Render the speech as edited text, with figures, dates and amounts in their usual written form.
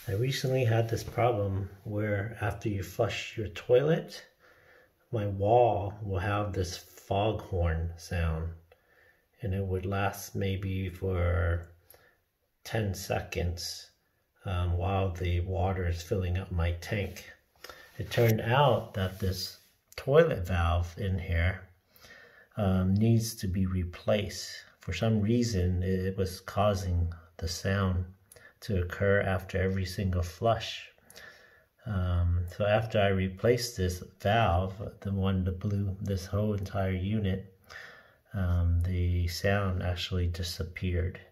I recently had this problem where after you flush your toilet, my wall will have this foghorn sound, and it would last maybe for 10 seconds while the water is filling up my tank. It turned out that this toilet valve in here needs to be replaced. For some reason, it was causing the sound to occur after every single flush. So after I replaced this valve, the one that blew this whole entire unit, the sound actually disappeared.